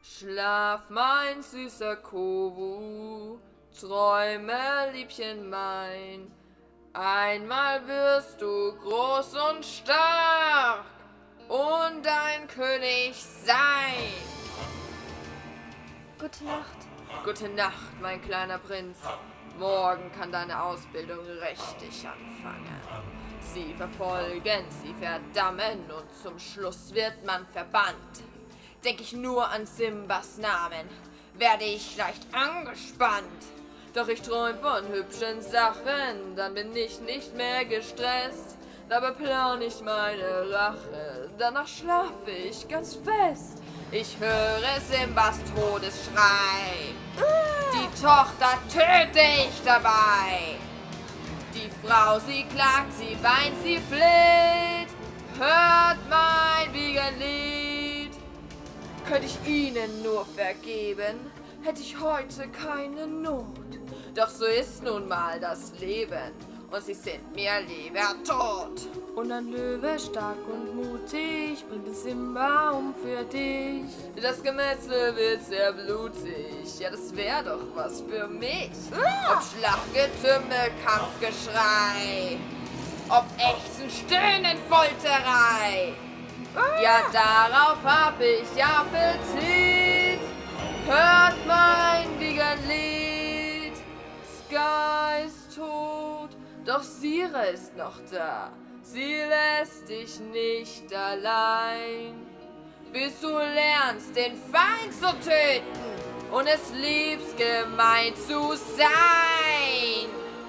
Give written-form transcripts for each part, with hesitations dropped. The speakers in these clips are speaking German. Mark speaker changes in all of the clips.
Speaker 1: Schlaf, mein süßer Kovu, träume, Liebchen mein, einmal wirst du groß und stark und ein König sein.
Speaker 2: Gute Nacht.
Speaker 1: Gute Nacht, mein kleiner Prinz. Morgen kann deine Ausbildung richtig anfangen. Sie verfolgen, sie verdammen und zum Schluss wird man verbannt. Denk ich nur an Simbas Namen, werde ich leicht angespannt. Doch ich träum von hübschen Sachen, dann bin ich nicht mehr gestresst. Dabei plan ich meine Rache, danach schlafe ich ganz fest. Ich höre Simbas Todesschrei, die Tochter töte ich dabei. Die Frau, sie klagt, sie weint, sie fleht, hört mein Wiegenlied. Könnte ich ihnen nur vergeben, hätte ich heute keine Not. Doch so ist nun mal das Leben, und sie sind mir lieber tot.
Speaker 2: Und ein Löwe, stark und mutig, bringt Simba um für dich.
Speaker 1: Das Gemetzel wird sehr blutig, ja, das wär doch was für mich. Ob Schlachtgetümmel, Kampfgeschrei, ob Ächzen, Stöhnen, Folterei. Ja, darauf hab ich Appetit. Hört mein Wiegenlied. Sky ist tot, doch Sire ist noch da. Sie lässt dich nicht allein, bis du lernst, den Feind zu töten und es liebst, gemein zu sein.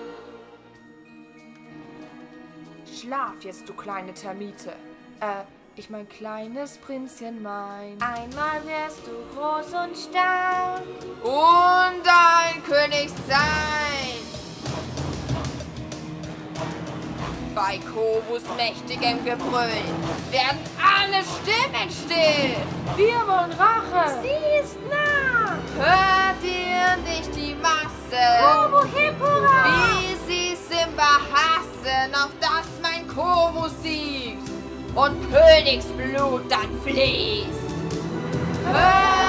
Speaker 2: Schlaf jetzt, du kleine Termite. Ich mein kleines Prinzchen mein. Einmal wärst du groß und stark
Speaker 1: Und ein König sein. Bei Kovus mächtigem Gebrüll werden alle Stimmen still.
Speaker 2: Wir wollen Rache.
Speaker 1: Sie ist nah. Hört ihr nicht die Masse?
Speaker 2: Kovu Hippura.
Speaker 1: Wie sie Simba hassen, auf dass mein Kovu siegt und Königsblut dann fließt. Hört